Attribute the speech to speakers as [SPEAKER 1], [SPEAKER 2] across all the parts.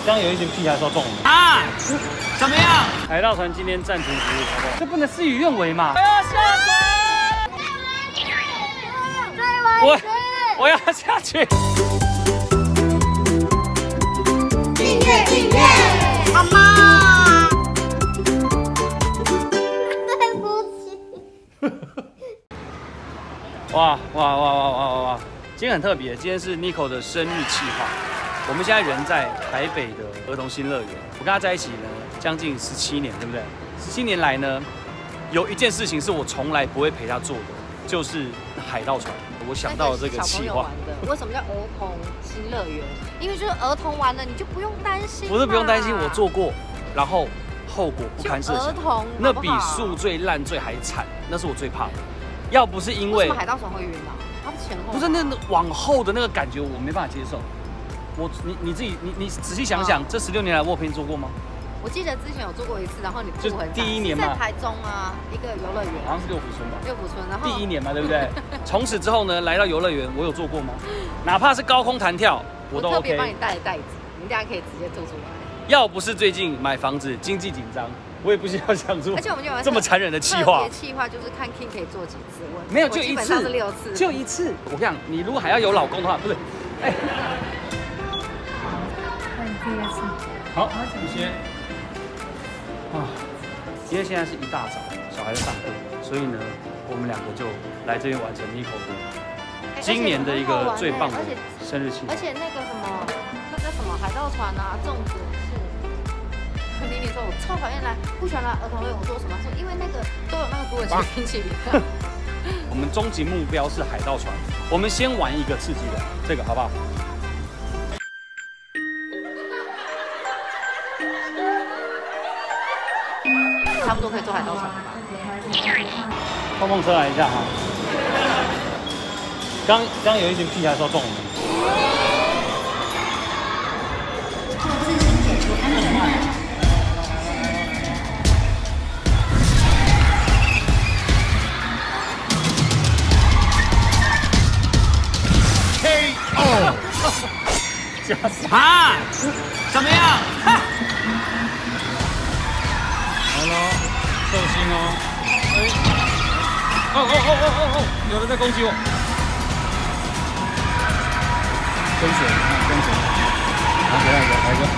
[SPEAKER 1] 刚有一群屁孩说中我们
[SPEAKER 2] 啊，怎么样？
[SPEAKER 1] 海盗船今天暂停服务，好不好？这不能事与愿违嘛！
[SPEAKER 2] 我要下水！
[SPEAKER 1] 我要下去。
[SPEAKER 3] 订阅，妈妈。对不起。
[SPEAKER 1] 哇！今天很特别，今天是 Nico 的生日企划。我们现在人在台北的儿童新乐园，我跟他在一起呢，将近17年，对不对？17年来呢，有一件事情是我从来不会陪他做的，就是海盗船。我想到了这个企划。
[SPEAKER 4] 为什么叫儿童新乐园？因为就是儿童玩了，你就不用担心。
[SPEAKER 1] 不是不用担心，我做过，然后后果不堪设想。
[SPEAKER 4] 儿童
[SPEAKER 1] 那比宿醉烂醉还惨，那是我最怕的。要不是因为
[SPEAKER 4] 海盗船会晕啊，它的前后
[SPEAKER 1] 不是那往后的那个感觉，我没办法接受。你自己你仔细想想，这16年来我有陪你做过吗？
[SPEAKER 4] 我记得之前有做过一次，然后你
[SPEAKER 1] 就第1年嘛，
[SPEAKER 4] 在台中啊一个游乐园，
[SPEAKER 1] 好像是六福村吧。
[SPEAKER 4] 六福村，然后
[SPEAKER 1] 第1年嘛，对不对？从此之后呢，来到游乐园，我有做过吗？哪怕是高空弹跳，我都 OK。
[SPEAKER 4] 特别帮你带袋子，你等下可以直接做出来。
[SPEAKER 1] 要不是最近买房子经济紧张，我也不需要想出，
[SPEAKER 4] 而且我们就
[SPEAKER 1] 这么残忍的企划。
[SPEAKER 4] 特别企划就是看 King 可以做几次，
[SPEAKER 1] 没有就一次，
[SPEAKER 4] 基本上是6次，
[SPEAKER 1] 就一次。我跟你讲，你如果还要有老公的话，不是，哎。好，谢谢。啊，因为现在是一大早，小孩在上课，所以呢，我们2个就来这边完成 Nico 的今年的一个最棒的生日庆。
[SPEAKER 4] 而且那个什么，那个什么海盗船啊，粽子是。跟妮妮说，我超讨厌来，不喜欢来儿童乐园。我说什么？说因为那个都有那个土耳其冰淇淋。
[SPEAKER 1] 我们终极目标是海盗船，我们先玩一个刺激的，这个好不好？
[SPEAKER 4] 差不多可以坐海盗船了吧？
[SPEAKER 1] 碰车来一下哈。刚有一群屁孩说中我们。
[SPEAKER 3] 自行解除安全带。
[SPEAKER 2] KO！ 啊，怎么样？
[SPEAKER 1] 来喽，寿星哦！哦！有人在攻击我！跟水，跟水，来一个。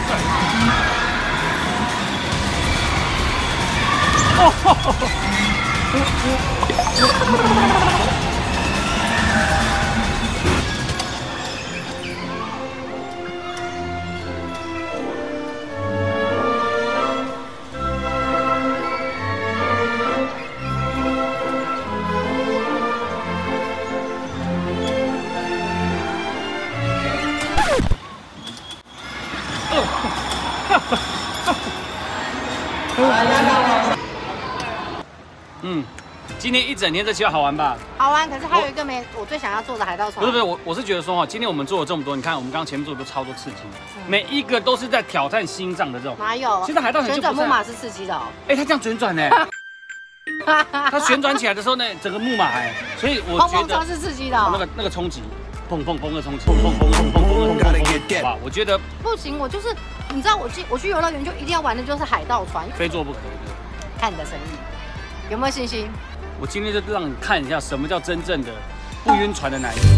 [SPEAKER 1] 今天一整天这期好玩吧？
[SPEAKER 4] 好玩，可是还有一个我最想要坐的海盗船。
[SPEAKER 1] 不是，我是觉得说哈，今天我们做了这么多，你看我们刚刚前面做的都超多刺激，每一个都是在挑战心脏的这种。
[SPEAKER 4] 哪有？
[SPEAKER 1] 现在海盗船
[SPEAKER 4] 旋转木马是刺激的哦。
[SPEAKER 1] 哎，它这样旋转呢，它旋转起来的时候呢，整个木马哎，所以我觉得
[SPEAKER 4] 是刺激的。
[SPEAKER 1] 那个冲击，砰的冲击，砰，哇，我觉得
[SPEAKER 4] 不行，我就是你知道我去游乐园就一定要玩的就是海盗船，
[SPEAKER 1] 非做不可。
[SPEAKER 4] 看你的诚意，有没有信心？
[SPEAKER 1] 我今天就让你看一下什么叫真正的不晕船的男人。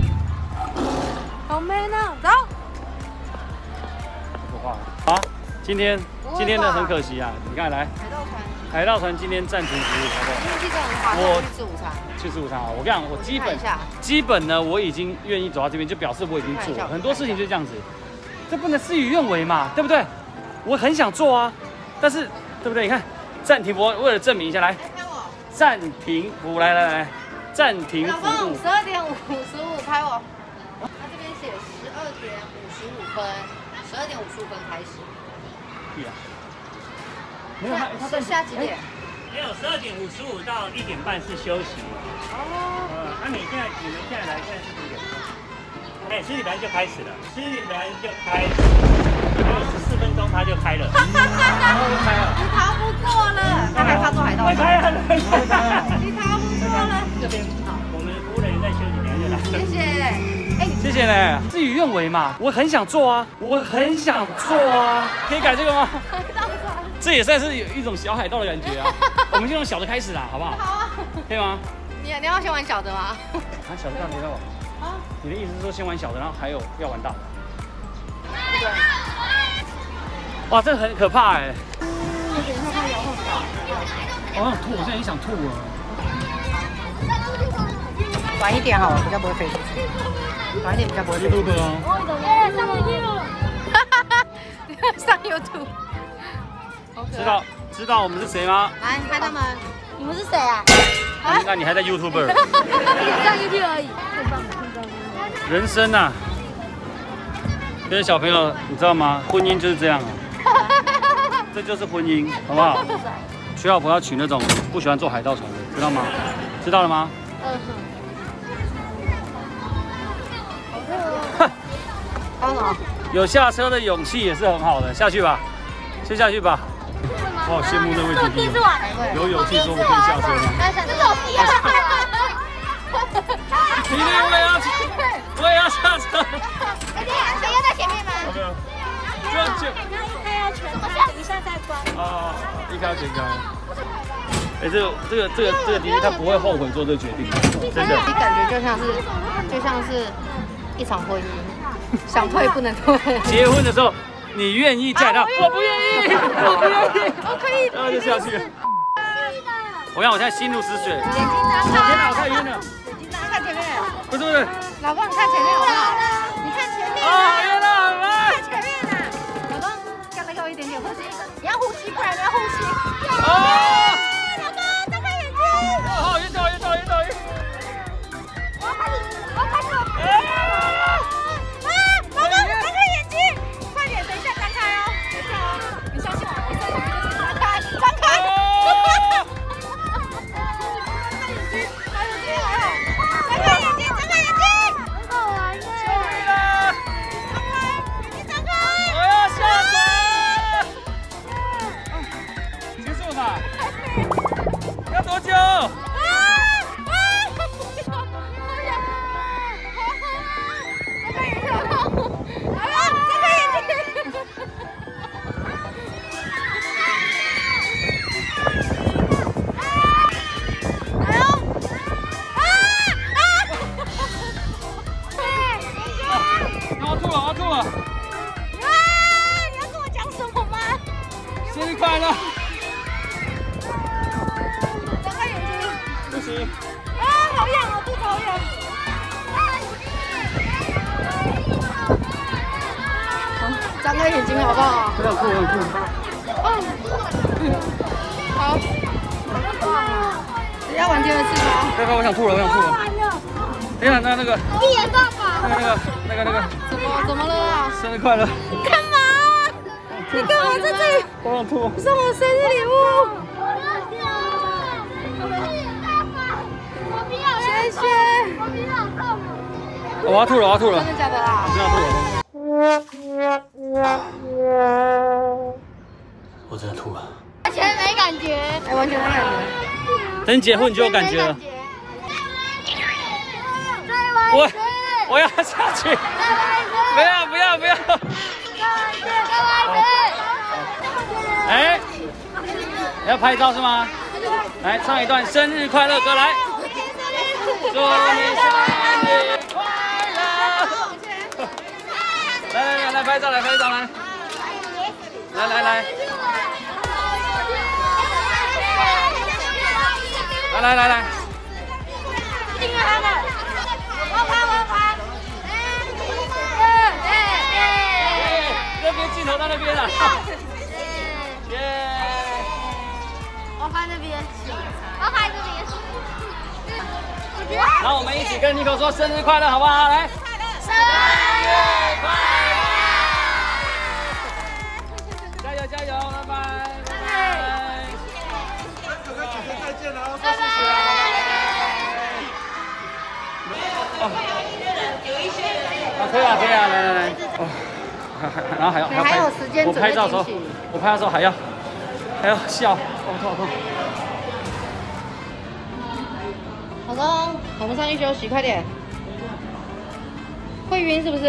[SPEAKER 4] 好 man 啊，走。
[SPEAKER 1] 不画了。好，今天呢很可惜啊，你看来海盗船今天暂停服务，好不好？
[SPEAKER 4] 因为记得很划算，去吃午餐。
[SPEAKER 1] 去吃午餐啊！我跟你讲，我基本呢，我已经愿意走到这边，就表示我已经做了很多事情，就是这样子。这不能事与愿违嘛，对不对？我很想做啊，但是对不对？你看暂停服务，为了证明一下，来。暂停服务，来，暂停服务。
[SPEAKER 4] 12点55，拍我。他这边写12点55分，12点55分开始。
[SPEAKER 1] 对啊。没有他在
[SPEAKER 4] 下几点？
[SPEAKER 5] 没有，12点55到1点半是休息。哦。那你们现在来，现在是几点？哎，10点半就开始了，10点半就开始，还有14分钟它就开了。
[SPEAKER 4] 你逃不过了，他害怕坐海盗船。你逃不过了。
[SPEAKER 5] 这边好，我们服务人员在休息，等下就来。
[SPEAKER 4] 谢谢。
[SPEAKER 1] 谢谢。 险哎，事与愿违嘛。我很想做啊，我很想做啊，可以改这个吗？这也算是有一种小海盗的感觉啊。我们就从小的开始啦，好不好？
[SPEAKER 4] 好啊。
[SPEAKER 1] 可以吗？
[SPEAKER 4] 你要先玩小的吗？
[SPEAKER 1] 啊，小的干嘛要玩？啊？你的意思是说先玩小的，然后还有要玩大的？
[SPEAKER 4] 对。
[SPEAKER 1] 哇，这很可怕哎。
[SPEAKER 4] 等一下它摇晃吧。
[SPEAKER 1] 我想吐，我现在也想吐了。
[SPEAKER 4] 晚一点好了，比较不会飞出去。晚一点比较不会飞出去。上 YouTube。
[SPEAKER 1] 知道我们是谁吗？
[SPEAKER 4] 来，拍他们。你们是谁啊？
[SPEAKER 1] 那你还在 YouTuber？
[SPEAKER 4] 上 YouTube 而已。
[SPEAKER 1] 人生啊，跟小朋友，你知道吗？婚姻就是这样啊。这就是婚姻，好不好？娶老婆要娶那种不喜欢坐海盗船的，知道吗？知道了吗？
[SPEAKER 4] 还有什么？
[SPEAKER 1] 有下车的勇气也是很好的，下去吧，先下去吧。我好羡慕那位姐弟哦，有勇气说我可以下车吗？
[SPEAKER 4] 这种屁啊！
[SPEAKER 1] 你呢？我也要下车。
[SPEAKER 4] 谁要在前面吗？
[SPEAKER 1] 这样就。
[SPEAKER 3] 一开要全开，等一下再关。
[SPEAKER 1] 哦，一开要全开。哎，这个弟弟他不会后悔做这个决定，真的。
[SPEAKER 4] 你感觉就像是一场婚姻，想退不能退。
[SPEAKER 1] 结婚的时候，你愿意载他？我不愿意，我不愿意。
[SPEAKER 4] 我可以。
[SPEAKER 1] 然后就下去了。我看我现在心如止水。
[SPEAKER 4] 眼睛张开。
[SPEAKER 1] 天哪，我太晕了。
[SPEAKER 4] 眼睛张开，看前面。
[SPEAKER 1] 不是。
[SPEAKER 4] 老公，你看前面好不好？你看前面。
[SPEAKER 1] 好晕了，好了。
[SPEAKER 4] 看前面呐。老公，刚才给我一点点呼吸，你要呼吸，不然你要呼吸。
[SPEAKER 1] 哦。
[SPEAKER 4] 老公，张开眼睛。
[SPEAKER 1] 好，越走越走越走越。
[SPEAKER 4] 我要开始。老公，张开眼睛，快点，等一下张开哦。等一下哦，你相信我，我在这边就是张开，张开。
[SPEAKER 1] 要多久？我要吐了！
[SPEAKER 4] 你要跟我讲什么吗？
[SPEAKER 1] 生日快乐！
[SPEAKER 4] 张开眼睛。
[SPEAKER 1] 不行。
[SPEAKER 4] 好痒哦，肚子好痒。张开眼睛好不好？
[SPEAKER 1] 我想吐，我想吐。
[SPEAKER 4] 好。你要玩第二次吗？
[SPEAKER 1] 对吧？我想吐了，我想吐了。哎呀，那个。
[SPEAKER 4] 闭眼爸爸。
[SPEAKER 1] 那个。
[SPEAKER 4] 怎么了啊？
[SPEAKER 1] 生日快乐！
[SPEAKER 4] 干嘛？你干嘛在这里？
[SPEAKER 1] 我想吐。
[SPEAKER 4] 送我生日礼物。谢谢。
[SPEAKER 1] 我要吐了，我要吐了。
[SPEAKER 4] 真的假的啦？
[SPEAKER 1] 我真的要吐了。我真的吐了。
[SPEAKER 4] 完全没感觉。哎，完全没感觉。
[SPEAKER 1] 等你结婚你就有感觉了。我要下去。不要。哎，要拍照是吗？来唱一段生日快乐歌来。祝你生日快乐！来拍照来。来。
[SPEAKER 4] 订阅他们。我拍。
[SPEAKER 1] 那边镜头到那边了。耶！
[SPEAKER 4] 我拍那边。我拍这边。
[SPEAKER 1] 然后我们一起跟Nico说生日快乐，好不好？来，生日快乐！加油，拜拜！再见了，拜拜！可以啊，来。然后还要
[SPEAKER 4] 还有时间
[SPEAKER 1] 我拍照的时候还要笑，好痛。老公，我们上去休息，快点。
[SPEAKER 4] 会晕是不是？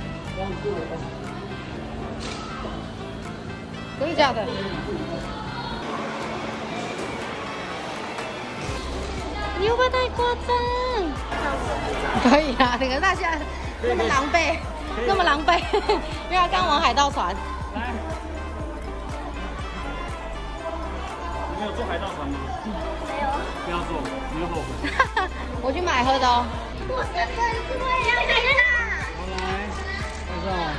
[SPEAKER 4] 真的假的？你会不会太夸张？可以啊，你看他现在那么狼狈，那么狼狈，因为他刚玩海盗船。
[SPEAKER 1] 来，你没有坐海盗船吗？
[SPEAKER 2] 没有。
[SPEAKER 1] 不要坐，你会后悔。
[SPEAKER 4] 我去买喝的哦。
[SPEAKER 2] 我是粉丝，我也要看看。
[SPEAKER 1] 好来，看上。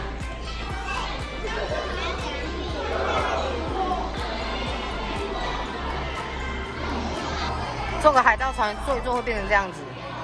[SPEAKER 4] 坐个海盗船坐一坐会变成这样子，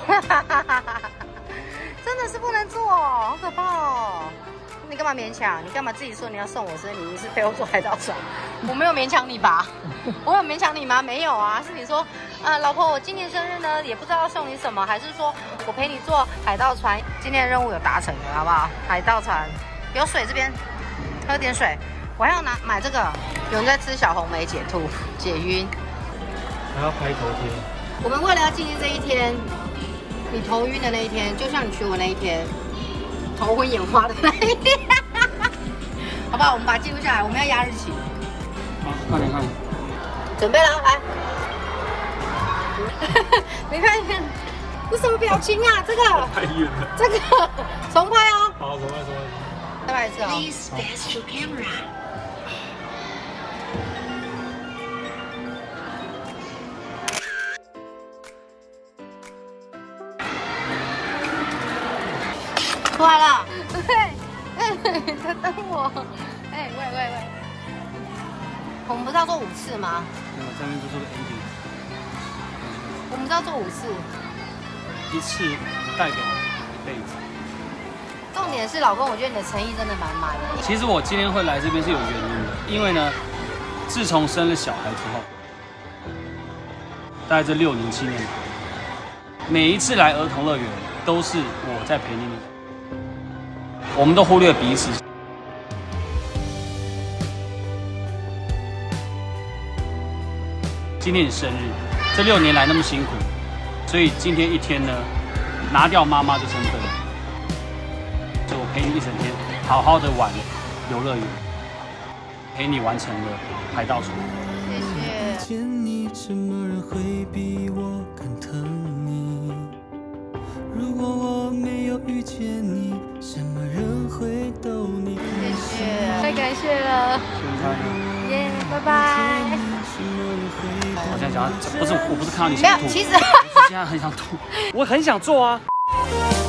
[SPEAKER 4] 真的是不能坐，好可怕哦！你干嘛勉强？你干嘛自己说你要送我生日礼物是陪我坐海盗船？我没有勉强你吧？我有勉强你吗？没有啊，是你说，老婆，我今年生日呢，也不知道要送你什么，还是说我陪你坐海盗船？今天的任务有达成了，好不好？海盗船有水这边，喝点水。我还要买这个，有人在吃小红莓解吐解晕。
[SPEAKER 1] 还要拍头贴。
[SPEAKER 4] 我们为了要纪念这一天，你头晕的那一天，就像你娶我那一天，头昏眼花的那一天，好不好？我们把它记录下来，我们要压日期。
[SPEAKER 1] 好，快点看。
[SPEAKER 4] 准备了，来。你看，这什么表情啊？这个
[SPEAKER 1] 太远了。
[SPEAKER 4] 这个重拍哦。
[SPEAKER 1] 好，重拍。
[SPEAKER 4] 再来一次哦。
[SPEAKER 3] Please face your camera.
[SPEAKER 4] 出来了，对，在等我。喂，我们不是要做5次吗？
[SPEAKER 1] 对，这边就是个 ending。
[SPEAKER 4] 我们是要做5次，
[SPEAKER 1] 一次代表一辈子。
[SPEAKER 4] 重点是老公，我觉得你的诚意真的满满的。
[SPEAKER 1] 其实我今天会来这边是有原因的，因为呢，自从生了小孩之后，大概这6年7年来，每一次来儿童乐园都是我在陪你。我们都忽略彼此。今天你生日，这6年来那么辛苦，所以今天一天呢，拿掉妈妈的身份，就我陪你一整天，好好的玩游乐园，陪你完成了海盗船。
[SPEAKER 4] 谢谢。
[SPEAKER 6] 见你，什么人会比我更疼你？如果我没有遇见你，什么人会逗你？
[SPEAKER 4] 谢谢，太感谢了。耶，拜拜。
[SPEAKER 1] 我现在讲，不是，我不是看到你
[SPEAKER 4] 没有，
[SPEAKER 1] 想吐，
[SPEAKER 4] 其实
[SPEAKER 1] 我现在很想吐，我很想做啊。